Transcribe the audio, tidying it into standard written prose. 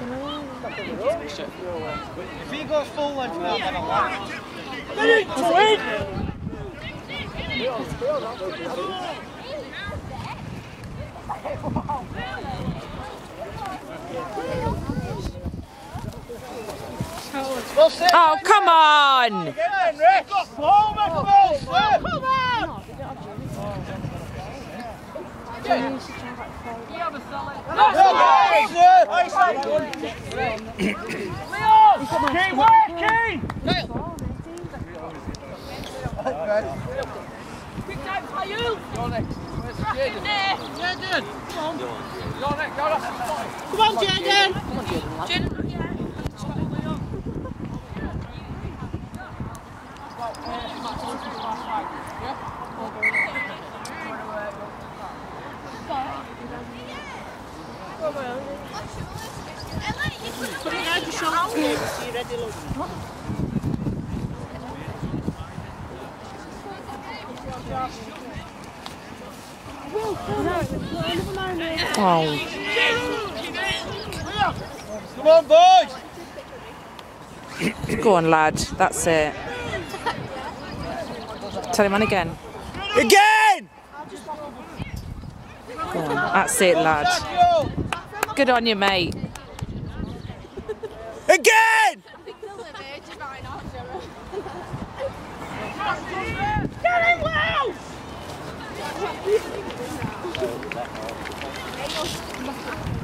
If he goes full length now, then I'll laugh. Oh, come on! Get in, Rick! Come on! Keep working! Big time for you! Go next. Where's Jaden? Jaden! Come on. Go next, go next. Come on, Jaden! Come on, Jaden, Jaden, yeah. Put it out your shoulders, so you're ready, look. Oh. Come on, boys! Go on, lad. That's it. Tell him on again. Again! Go on. That's it, lad. Good on you, mate. Again! Get him well!